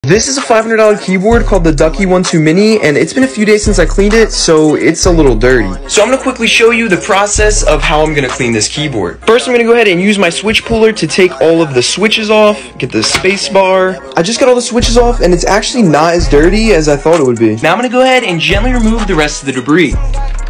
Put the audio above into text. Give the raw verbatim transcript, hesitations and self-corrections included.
This is a five hundred dollar keyboard called the Ducky one two Mini, and it's been a few days since I cleaned it, so it's a little dirty. So I'm going to quickly show you the process of how I'm going to clean this keyboard. First, I'm going to go ahead and use my switch puller to take all of the switches off, get the space bar. I just got all the switches off, and it's actually not as dirty as I thought it would be. Now I'm going to go ahead and gently remove the rest of the debris.